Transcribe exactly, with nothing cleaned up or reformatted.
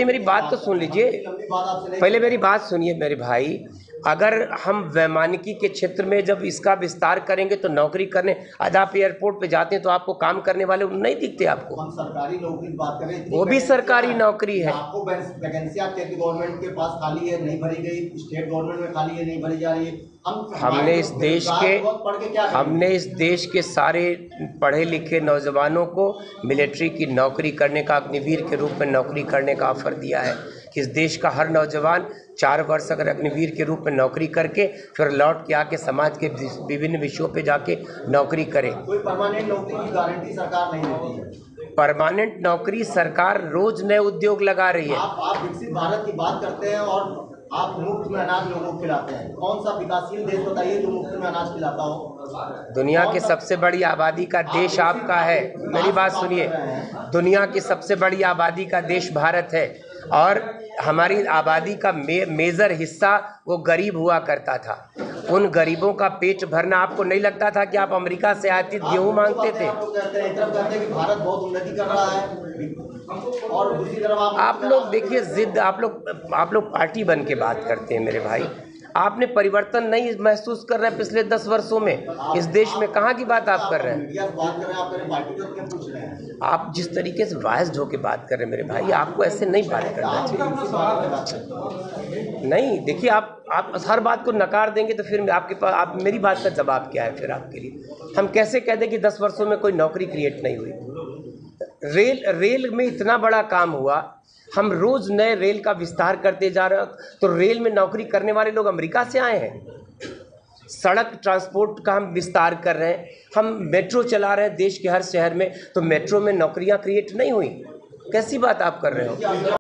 पहले मेरी बात तो सुन लीजिए, पहले मेरी बात सुनिए मेरे भाई। अगर हम वैमानिकी के क्षेत्र में जब इसका विस्तार करेंगे तो नौकरी करने, आज आप एयरपोर्ट पे जाते हैं तो आपको काम करने वाले नहीं दिखते आपको। हम सरकारी नौकरी की बात कर रहे हैं, वो भी सरकारी नौकरी है। आपको वैकेंसियां स्टेट गवर्नमेंट के पास खाली है, नहीं भरी गई, स्टेट गवर्नमेंट में खाली है, नहीं भरी जा रही है। हम हमने इस देश के हमने इस देश के सारे पढ़े लिखे नौजवानों को मिलिट्री की नौकरी करने का, अग्निवीर के रूप में नौकरी करने का ऑफर दिया है कि इस देश का हर नौजवान चार वर्ष अगर अग्निवीर के रूप में नौकरी करके फिर लौट के आके समाज के विभिन्न विषयों पे जाके नौकरी करे। कोई परमानेंट नौकरी की गारंटी सरकार नहीं देती है। परमानेंट नौकरी सरकार रोज नए उद्योग लगा रही है। आप आप विकसित भारत की बात करते हैं और आप मुफ्त में अनाज लोगों को खिलाते हैं। कौन सा विकासशील देश बताइए जो मुफ्त में अनाज खिलाता हो? दुनिया की सबसे बड़ी आबादी का देश आपका है। मेरी बात सुनिए, दुनिया की सबसे बड़ी आबादी का देश भारत है और हमारी आबादी का मे, मेजर हिस्सा वो गरीब हुआ करता था। उन गरीबों का पेट भरना आपको नहीं लगता था कि आप अमेरिका से आयातित गेहूं मांगते थे? आप लोग कहते हैं, तरफ कहते हैं कि भारत बहुत उन्नति कर रहा है और दूसरी तरफ आप आप लोग देखिए जिद, आप लोग आप लोग पार्टी बन के बात करते हैं मेरे भाई। आपने परिवर्तन नहीं महसूस कर रहे हैं पिछले दस वर्षों में इस देश में। कहाँ की बात आप कर रहे हैं? आप जिस तरीके से वाइज्ड होकर बात कर रहे हैं मेरे भाई, आपको ऐसे नहीं बात करना चाहिए। नहीं देखिए, आप आप हर बात को नकार देंगे तो फिर आपके पास आप मेरी बात का जवाब क्या है फिर आपके लिए? हम कैसे कह दें कि दस वर्षों में कोई नौकरी क्रिएट नहीं हुई? रेल रेल में इतना बड़ा काम हुआ, हम रोज नए रेल का विस्तार करते जा रहे हैं, तो रेल में नौकरी करने वाले लोग अमेरिका से आए हैं। सड़क ट्रांसपोर्ट का हम विस्तार कर रहे हैं, हम मेट्रो चला रहे हैं देश के हर शहर में, तो मेट्रो में नौकरियां क्रिएट नहीं हुई। कैसी बात आप कर रहे हो?